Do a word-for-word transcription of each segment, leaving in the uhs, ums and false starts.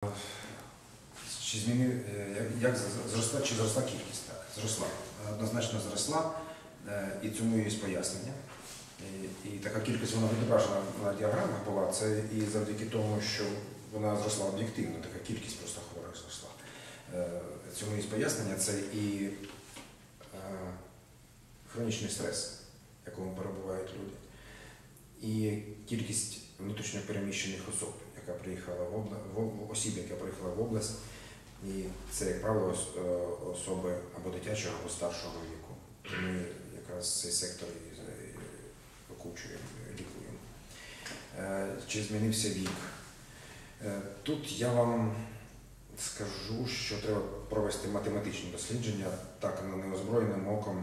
Чи змінив, як зросла, чи зросла кількість? Так, зросла. Однозначно зросла, і цьому є пояснення. І, і така кількість, вона відображена на діаграмах була, це і завдяки тому, що вона зросла об'єктивно, така кількість просто хворих зросла. Цьому є пояснення, це і хронічний стрес, в якому перебувають люди, і кількість внутрішньо переміщених осіб, яка приїхала в область, осіб, яка приїхала в область, і це, як правило, особи або дитячого, або старшого віку. Ми якраз цей сектор окучуємо, лікуємо. Чи змінився вік? Тут я вам скажу, що треба провести математичні дослідження, так неозброєним оком.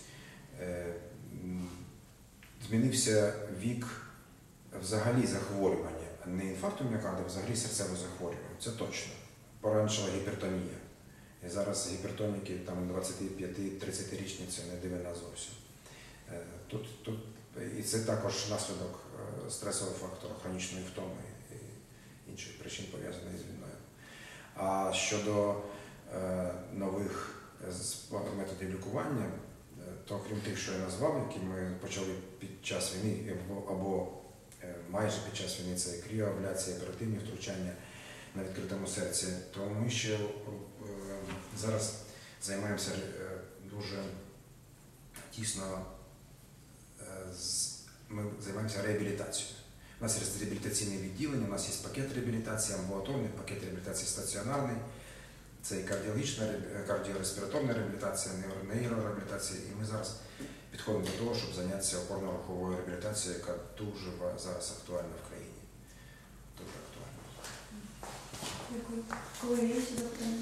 Змінився вік взагалі захворювання, не інфаркту міокарда, а взагалі серцеве захворювання. Це точно. Пораншила гіпертонія. І зараз гіпертоніки там двадцяти-тридцятирічні це не дивина зовсім. Тут, тут, і це також наслідок стресового фактора, хронічної втоми і інших причин, пов'язаних з війною. А щодо е, нових методів лікування, то крім тих, що я назвав, які ми почали під час війни, або, або е, майже під час війни, це кріоабляція, оперативні втручання на відкритому серці, то ми ще е, зараз займаємося е, дуже тісно, е, з, ми займаємося реабілітацією. У нас є реабілітаційне відділення, у нас є пакет реабілітації амбулаторний, пакет реабілітації стаціонарний, це і кардіологічна, кардіореспіраторна реабілітація, нейрореабілітація. І ми зараз підходимо до того, щоб зайнятися опорно-руховою реабілітацією, яка дуже зараз актуальна в країні. Дуже актуальна. Дякую. Коли є ще запитання?